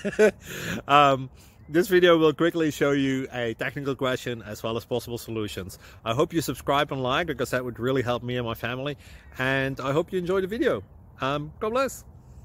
um, this video will quickly show you a technical question as well as possible solutions. I hope you subscribe and like, because that would really help me and my family. And I hope you enjoy the video. God bless.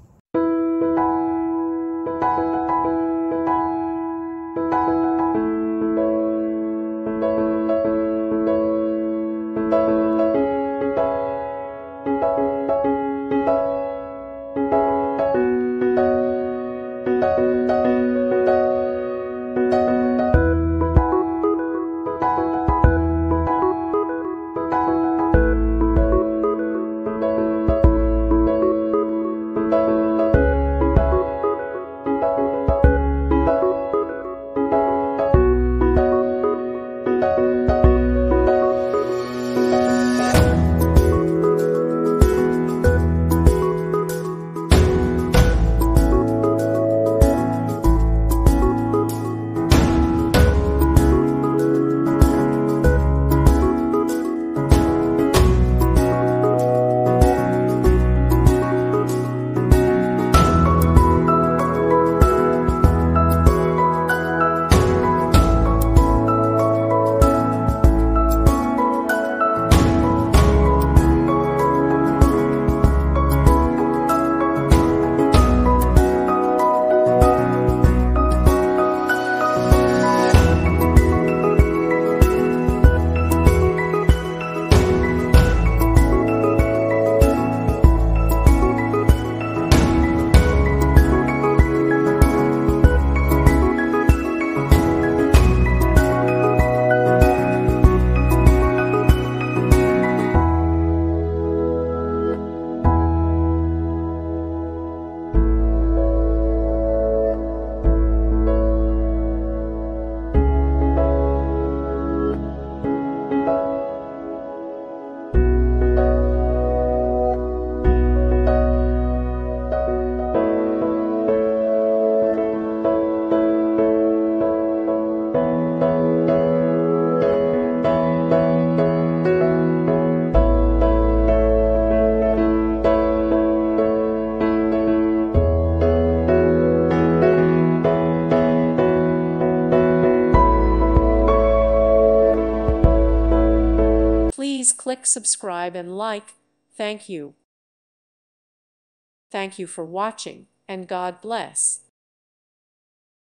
Please click subscribe and like. Thank you. Thank you for watching, and God bless.